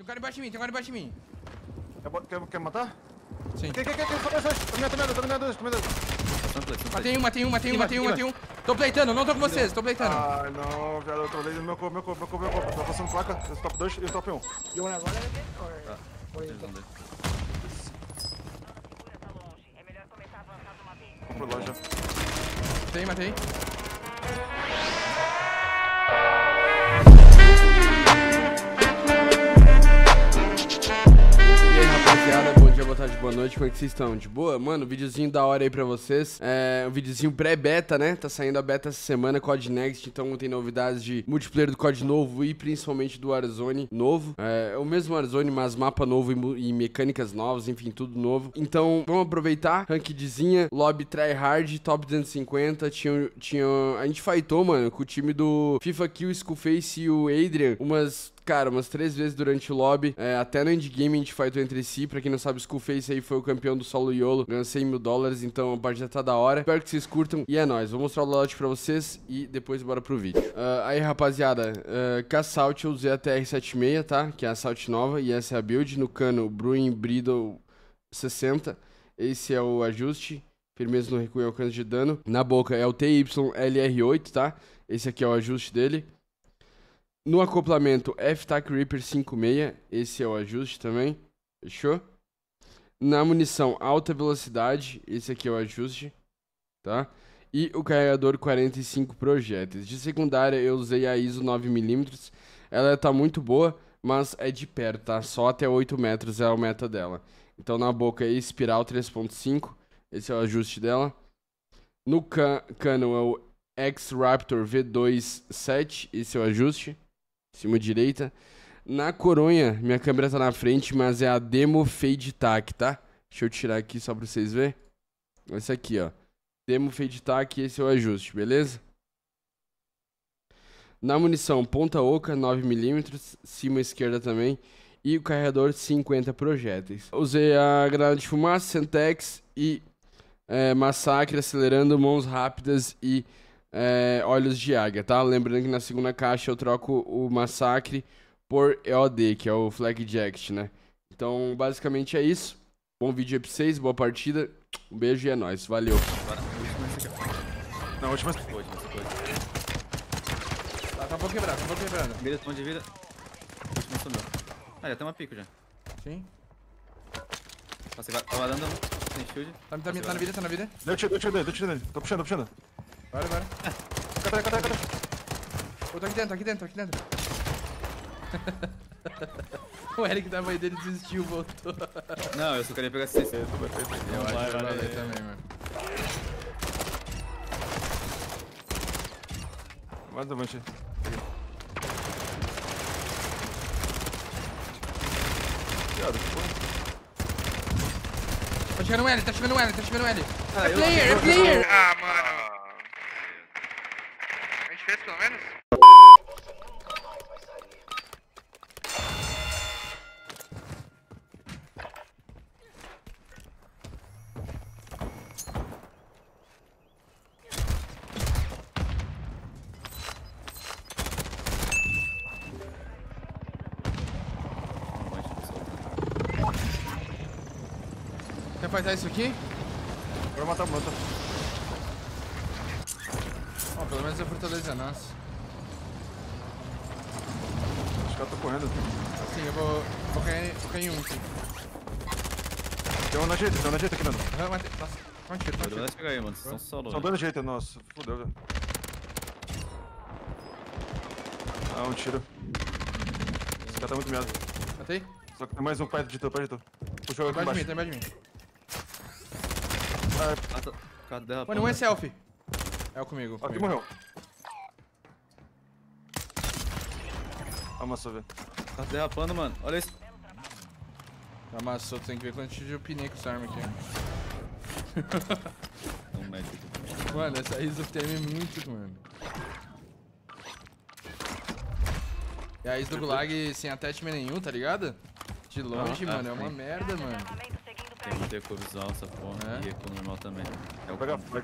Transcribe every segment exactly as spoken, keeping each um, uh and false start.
Tem um cara embaixo de mim, tem um cara embaixo de mim. Quer, quer, quer matar? Sim. Quer, quer, quer, quer, tô mirando, tô mirando, tô mirando, tô mirando. Matei um, matei um, matei um, matei um, matei um. Tô pleitando, não tô com vocês, tô pleitando. Ah, não, velho, eu trolei no meu corpo, meu corpo, meu corpo, meu corpo. Tô passando placa, eu top dois e o top um. You wanna run again or... Tá, or eles vão ver. Vamos pro loja. Matei, matei. E aí, rapaziada, bom dia, boa tarde, boa noite, como é que vocês estão? De boa? Mano, videozinho da hora aí pra vocês. É um videozinho pré-beta, né? Tá saindo a beta essa semana, COD Next, então tem novidades de multiplayer do COD novo e principalmente do Warzone novo. É, é o mesmo Warzone, mas mapa novo e, e mecânicas novas, enfim, tudo novo. Então, vamos aproveitar, rankedzinha, lobby tryhard, top duzentos e cinquenta, tinha, tinha... A gente fightou, mano, com o time do FIFA Kill, Skullface e o Adrian, umas... Cara, umas três vezes durante o lobby, é, até no endgame a gente fightou entre si. Pra quem não sabe, o Skullface aí foi o campeão do solo YOLO, ganhou cem mil dólares, então a partida tá da hora. Espero que vocês curtam e é nóis. Vou mostrar o loadout pra vocês e depois bora pro vídeo. Uh, aí, rapaziada, uh, com a Assault eu usei a T R setenta e seis, tá? Que é a Assault nova e essa é a build. No cano, Bruin Bridle sessenta, esse é o ajuste. Firmeza no recuo e alcance de dano. Na boca é o T Y L R oito, tá? Esse aqui é o ajuste dele. No acoplamento, F-Tac Reaper cinquenta e seis, esse é o ajuste também, fechou? Na munição, alta velocidade, esse aqui é o ajuste, tá? E o carregador quarenta e cinco projéteis. De secundária, eu usei a I S O nove milímetros, ela tá muito boa, mas é de perto, tá? Só até oito metros é a meta dela. Então na boca é espiral três ponto cinco, esse é o ajuste dela. No can cano é o X-Raptor V dois sete, esse é o ajuste. Cima direita. Na coronha, minha câmera tá na frente, mas é a Demo Fade Tac, tá? Deixa eu tirar aqui só pra vocês verem. Esse aqui, ó. Demo Fade Tac, esse é o ajuste, beleza? Na munição, ponta oca, nove milímetros, cima esquerda também. E o carregador, cinquenta projéteis. Usei a granada de fumaça, Sentex e é, massacre, acelerando, mãos rápidas e... É, olhos de águia, tá? Lembrando que na segunda caixa eu troco o massacre por E O D, que é o Flag Eject, né? Então, basicamente é isso. Bom vídeo aí pra vocês, boa partida. Um beijo e é nóis, valeu. Não, última... Última coisa. Tá, tá um pouco quebrado, tá um pouco quebrado. Vida, ponto de vida. Última sumiu. Ah, já tem uma pico já. Sim. Você vai, vai dando sem shield. Tá, tá, tá na vida, tá na vida. Deu tiro, deu tiro nele, deu tiro nele. Tô puxando, tô puxando. Bora, bora. Cadê, cadê, cadê? Ô, tô aqui dentro, tô aqui dentro, tô aqui dentro. O Eric da mãe dele desistiu, voltou. Não, eu só queria pegar esse C C. Eu acho que vai valer também, mano. Mais avante. Cuidado, foi. Tá chegando o L, tá chegando o L, tá chegando o L. Ah, É eu- player, é eu- player! Ah, mano. A gente fez pelo menos? Quer fazer isso aqui? Bora matar o moto. Ó, pelo menos a fortaleza é nossa. Os caras tão correndo. Sim, eu vou, vou cair, vou cair em um aqui. Tem um na direita, tem um na direita aqui, mano. Aham, matei. Nossa, toma um tiro, toma um Vai tiro. pegar aí, mano. Vocês estão solo. São dois na direita, nossa. Fudeu, velho. Ah, um tiro. Esse cara tá muito meado. Matei? Só que tem mais um perto de tu, perto de tu. Puxou aqui Tá embaixo de embaixo. mim, tá embaixo de mim. Ah, tá. Cara, derrapando. Mano, um é selfie. É o comigo, Aqui comigo. morreu. Amassou, velho. Tá derrapando, mano. Olha isso. Amassou, tu tem que ver quanto eu pinei com essa arma aqui. Um médico. Mano, essa I S O T M é muito, mano. E a I S do Gulag sem attachment nenhum, tá ligado? De longe, Ah, mano, é sim. uma merda, mano. Tem muito eco visual essa porra. É? E eco normal também. É Vou o pegar a flex.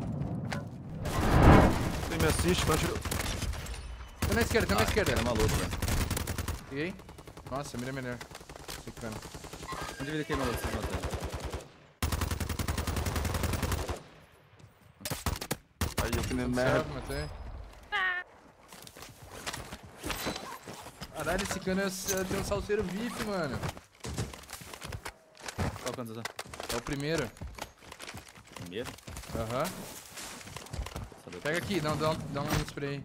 Tem me assiste, mas tiro. Tá na esquerda, tá na esquerda. Era maluco, velho. Peguei. Nossa, mira melhor. Ficando. Onde ele queimou você matando? Aí eu que nem Tudo merda. certo, matei. Caralho, esse cano é- tem um salseiro V I P, mano. Qual canto tá? É o primeiro. Primeiro? Aham. Sabe? Pega aqui, dá, um- dá, um- dá um spray.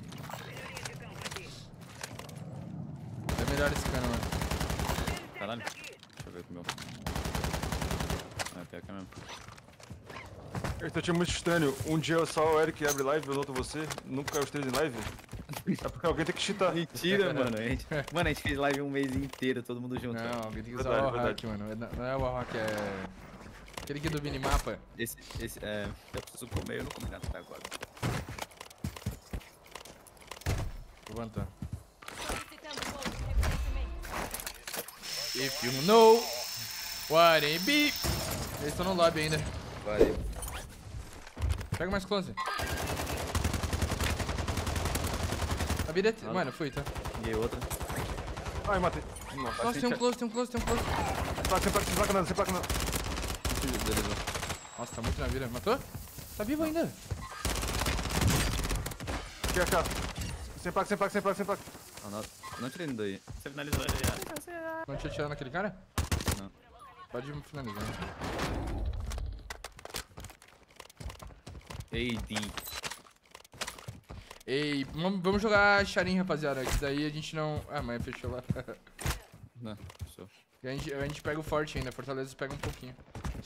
É melhor esse cano, mano. Caralho. Deixa eu ver com o meu. Ah, pior que é mesmo. Esse time é muito estranho. Um dia só o Eric abre live, o outro você. Nunca caiu os três em live. É porque alguém tem que cheatar. Mentira, mano. A gente, mano, a gente fez live um mês inteiro, todo mundo junto. Não, alguém tem que usar Verdade, o hack, verdade. mano. Não- Não é o hack, é... Aquele aqui do minimapa. Esse, esse, é... Eu preciso comer, eu não comi nada até agora. Vou levantar. Solicitando voo de reconhecimento. If you know what it be. Eles estão no lobby ainda. Vai. Pega mais close. A vida é... t- Mano, fui, tá? E outra. Ai, matei. Nossa. Nossa, tem um close, tem um close, tem um close. Sem placa, sem placa, sem placa nada, sem placa nada. Beleza. Nossa, tá muito na vida. Matou? Tá vivo ainda. Aqui, aqui, ó. Sem placa, sem placa, sem placa, sem placa. Ah, não, não tirei ele daí. Você finalizou ele. ah. Não tinha tirado naquele cara? Não. Pode finalizar. A D. Ei, vamos vamos jogar Charim, rapaziada. Que daí a gente não... Ah, mas fechou lá. Não, fechou. E a gente, a gente pega o forte ainda. Fortaleza pega um pouquinho.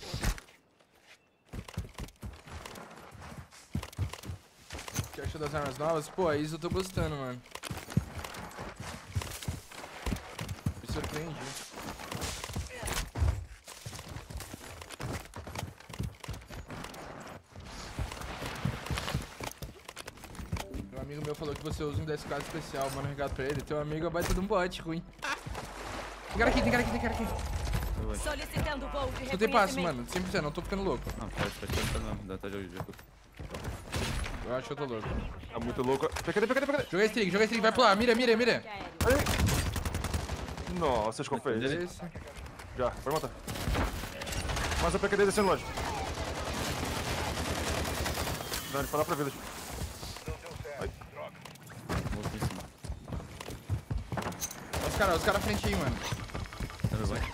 O que achou das armas novas? Pô, a Isa eu tô gostando, mano. Me surpreende. Um amigo meu falou que você usa um dez K especial, manda um recado pra ele. Teu amigo é baita de um bot ruim. Tem cara aqui, tem cara aqui, tem cara aqui. Eu vou. Solicitando voo de Tu tem passo, reconhecimento. mano. cem por cento, não tô ficando louco. Não, pode, pode, pode, não. Dá até jogo de jogo. Eu acho que eu tô louco. Tá muito louco. Pega, pega, pega. Joga streak, joga streak, vai pular. Mira, mira, mira. Aéreo. Nossa, acho que eu fiz. Esse. Já, pode matar. Mas a P Q D descendo longe. Não, ele foi lá pra village. Louquíssimo. Olha os caras, os caras à frente aí, mano. Tá bem, vai.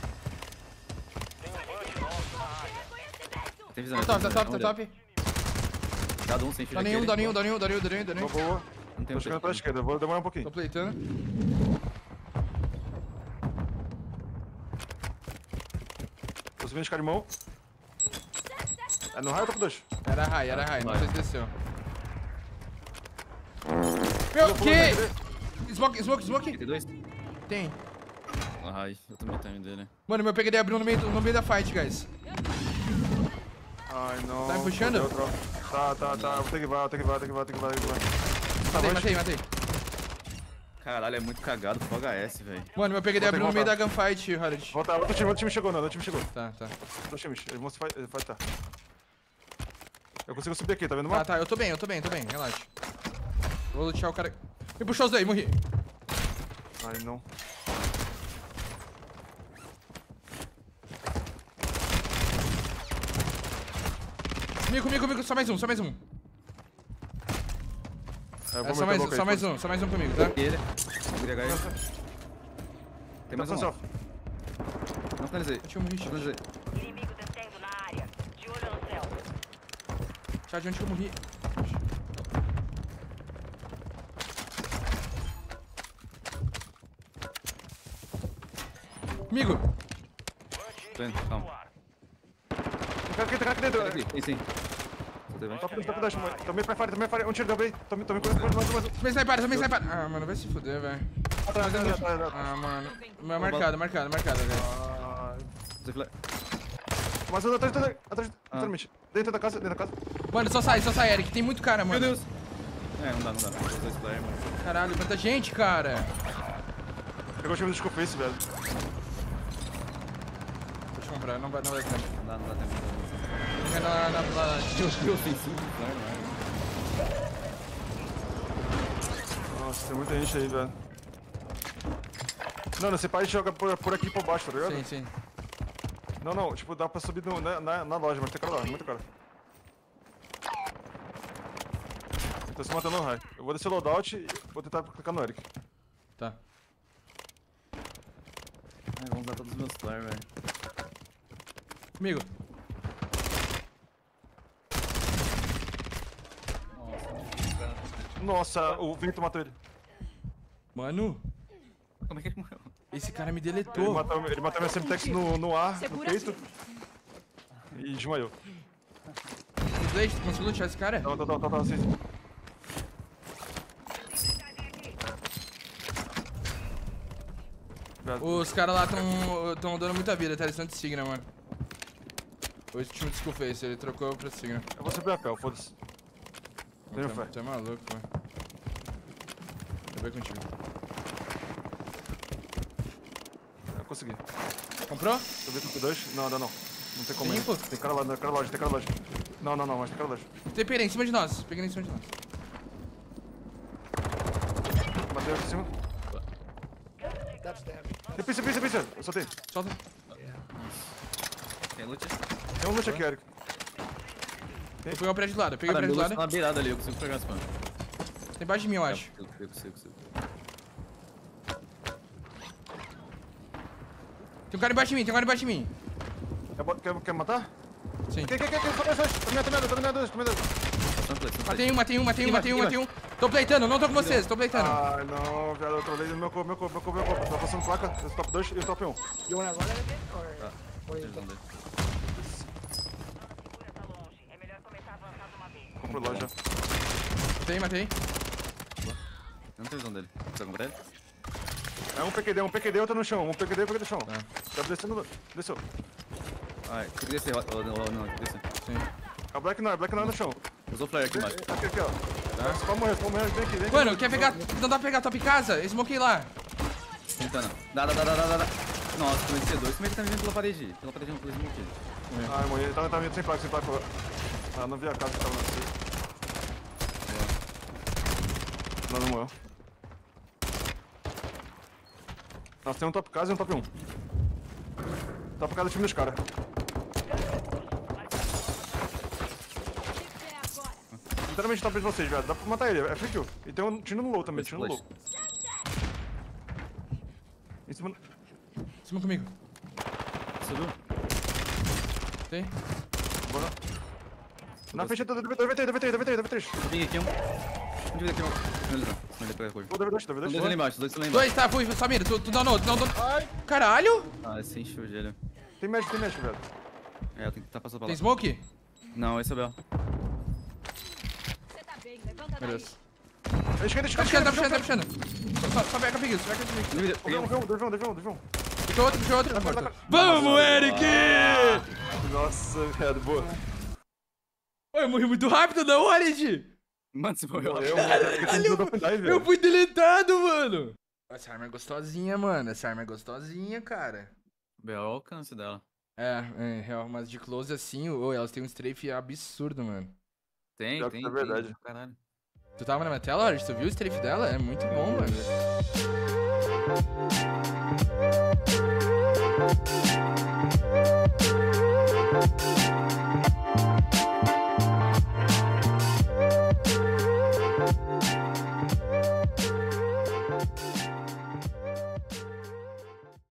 Tem visão. Tá top, tá tem top, visão. tá top. Cada um sem filho Dá nenhum, aquele. dá nenhum, dá nenhum, dá nenhum, dá nenhum, dá Boa, nenhum. boa. Não tem Tô um chegando pra esquerda, vou demorar um Tô pouquinho. pleitando. Tô subindo de cara de mão. É no raio ou top dois? Era high, era high, não Vai. sei se desceu. Meu, que? Smoke, smoke, smoke. Tem dois? Tem. Ai, eu também tenho dele. Mano, meu P Q D abriu no meio, do- no meio da fight, guys. Ai, não. Tá me puxando? Fudeu, troca. Tá, tá, tá. Vou ter que vai, vou ter que vai, vou ter que vai, vou ter que vai, vou ter que vai. Tá Matei, bom, matei, matei. Caralho, é muito cagado pro H S, velho. Mano, meu P Q D Vou ter abriu no que meio da voltar. gunfight, Harold. Volta, outro time, outro time chegou, não, outro time chegou. Tá, tá. Dois times, eles vão se fight- fightar. Eu consigo subir aqui, tá vendo o Tá, mapa? tá, eu tô bem, eu tô bem, tô bem, relaxa. Vou lutear o cara. Me puxou os dois, morri. Ai, não. Comigo, comigo, comigo, só mais um, só mais um. É, eu É, vou só meter a mais, boca aí, só mais foda-se. um, só mais um comigo, tá? E ele? Vou H S. Tem mais Tá um. só. ó. Não finalizei. Eu tinha um hit. Não finalizei. Inimigo descendo na área. De olho no céu. Chad, onde que eu morri? Comigo! Tô indo, calma. Tem cara aqui, tem cara aqui dentro. Olha aqui, tem sim. Só tem Top dois, top dois. Tomei pra fire, tomei pra fire. Um tiro, dobrei. Tomei, tomei coisa, mais, mais, mais. Também sniper, também sniper! Ah, mano, vai se fuder, velho. Atrás, atrás, atrás, atrás. Ah, mano. Mas marcado, marcado, marcado, velho. Ai. Você fala- Mas atrás, atrás, atrás, Ah. literalmente. Dentro da casa, dentro da casa. Mano, só sai, só sai, Eric. Tem muito cara, mano. Meu Deus! É, não dá, não dá. Os dois player, mano. Caralho, quanta gente, cara. Pegou o time do Scoface, velho. Deixa eu comprar, não vai, não vai ter. Não dá, não dá tempo. Fica na, na, na, Que ofensivo, player, mano. Nossa, tem muita gente aí, velho. Não, não, você pode jogar por, por aqui por baixo, tá ligado? Sim, sim. Não, não, tipo, dá pra subir no, na, na, na loja, mas tem cara lá, muito cara. Tô se matando no raio. Eu vou descer o loadout e vou tentar clicar no Eric. Tá. Ai, vamos usar todos os meus flare, velho. Comigo. Nossa, o vento matou ele. Mano, Como é que ele morreu? esse cara me Ele deletou. matou, ele matou minha Semtex no, no ar, no Segura peito. E desmaiou. Blade, tu conseguiu lutear esse cara? Tá, tá, tá, tá, tá, assim. Os caras lá tão, tão dando muita vida, tá? Eles estão de Signa, mano. Hoje o time de Skullface, ele trocou pra Signa. Eu vou subir a pé, foda-se. Tenho fé. Tu é maluco, mano. Eu vou contigo. Eu consegui. Comprou? Subi com o P dois? Não, não, não. Não tem como Tem, ir. pô. Tem cara lá, tem cara loja, tem cara loja. Não, não, não, mas tem cara loja. Tem peguei em cima de nós. Peguei em cima de nós. Bateu aqui em cima. Tem pizza, pizza, pizza. Eu soltei. Solta. Tem loot? Tem um loot aqui, Eric. Eu peguei o prédio do lado. Eu peguei o Cara, prédio meu do loot tá lado. na beirada ali, eu consigo pegar esse mano. Tem embaixo de mim, eu acho. Eu consigo, consigo, consigo. Tem um cara embaixo de mim, tem um cara embaixo de mim. Quer, bo- quer, quer matar? Sim. Quer, quer, quer, quer? Só dois, dois. Tô mirando, tô mirando, tô mirando dois, tô mirando dois. Só play, só play. Matei um, matei um, matei um, Ih, matei um, matei, matei um. Tô pleitando, não tô com vocês, tô pleitando. Ai, não, velho, eu trolei no meu corpo, meu corpo, meu corpo, meu corpo. Tô passando placa, eu top dois e o top um. You wanna run at it or, or you Eles vão ver. Segura, tá longe. É melhor começar a avançar de uma vez. Compro loja. Matei, matei. Eu não tenho visão dele. Precisa comprar ele? É um P Q D, um P Q D, outro no chão. Um P Q D, outro no chão. Tá descendo, desceu. Ai, tem que descer. ó, ó, Não, não, tem que descer. A Black não, a Black não é no chão. Usou o flare aqui embaixo. Aqui, aqui, ó. Você pode morrer, você pode morrer, vem aqui, vem aqui. Mano, quer pegar. Não dá pra pegar top casa? Smokei lá. Tentando. Dá, dá, dá, dá, dá, dá. Nossa, tomei C dois. Como é que tá me vendo pela parede? Pela parede não, pelo smoke. Ai, morri, tá, tá vindo sem placa, sem placa. Ah, não vi a casa que tava na C. Não, não morreu. Nossa, tem um top casa e um top um. Top casa é o time dos caras. Literalmente top de vocês, velho. Dá pra matar ele, é free kill. E tem um tiro no low também, tiro no low. Em cima. Em cima comigo. Subiu? Tem. Bora. Na frente do D V três, D V três, D V três, D V três. Vem aqui um. Onde vai aqui um? Não, ele não. Não, ele pega a cor. O D V dois, D V Dois dois. ali embaixo, dois ali embaixo. Dois, tá, fui, Samir, tu, tu danou, tu danou. Caralho! Ah, esse encheu de ele. Tem match, tem match, velho. É, eu tenho que tentar passar pra lá. Tem smoke? Não, esse é o Bel. Você tá bem, levanta daí. Beleza. Esquerda, Tá esquerda, puxando, tá esquerda. puxando, tá puxando. Só, só pega comigo, só pega comigo. Peguei um. Deve um, deve um, deve um, deve um. Puxou outro, puxou outro. Tá morto. Vamos, Eric! Nossa, velho, boa. Oi, eu morri muito rápido, não, Orange? Mano, você morreu. Eu, eu, Eu fui deletado, mano. Essa arma é gostosinha, mano. Essa arma é gostosinha, cara. Bel, olha o alcance dela. É, é, real, mas de close assim, ô, elas têm um strafe absurdo, mano. Tem, Pior que tem. é verdade. tem. Caralho. Tu tava na minha tela, Orange? Tu viu o strafe dela? É muito bom, mano.